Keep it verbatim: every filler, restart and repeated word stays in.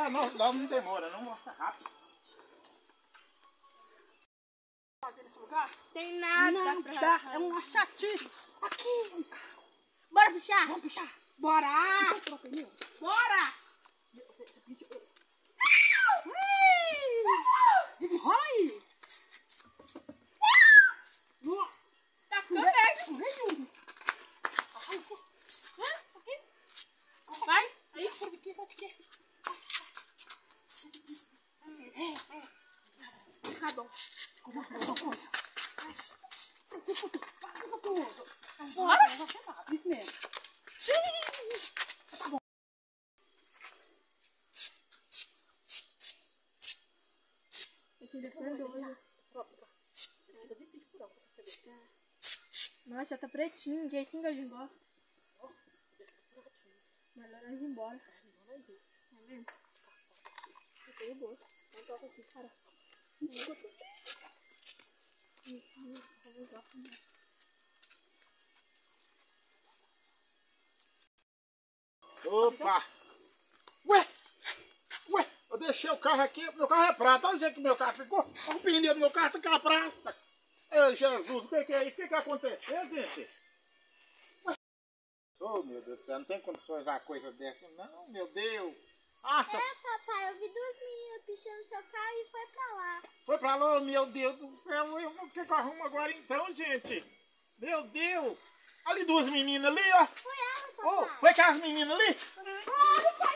Ah, não, não, não demora, não mostra rápido. Nesse lugar? Tem nada. Não pra dá, é uma chatice. Aqui, um carro. Bora puxar? Vamos puxar. Bora! Bora! Vai! Tá correto! Vai! Aí! Sai daqui, sai daqui. Tá bom. Bora! Isso mesmo. Esse daqui é doido. Nossa, já tá pretinho, jeitinho que a gente gosta. Melhor nós ir embora. É mesmo? Eu tenho bolsa. Não toca aqui, cara. Opa! Ué! Ué! Eu deixei o carro aqui, meu carro é prata. Olha o jeito que meu carro ficou. Olha o pneu do meu carro, tá com a prata. Ei, Jesus, o que, que é isso? O que, que aconteceu, gente? Ué! Oh, meu Deus do céu, não tem condições a coisa dessa, não, meu Deus. Nossa! É, papai, eu vi duas meninas pichando seu carro e foi pra lá. Foi pra lá, oh, meu Deus do céu. Eu, o que, que eu arrumo agora então, gente? Meu Deus! Ali duas meninas ali, ó. Foi ela, Oh, papai. foi com as meninas ali? Foi,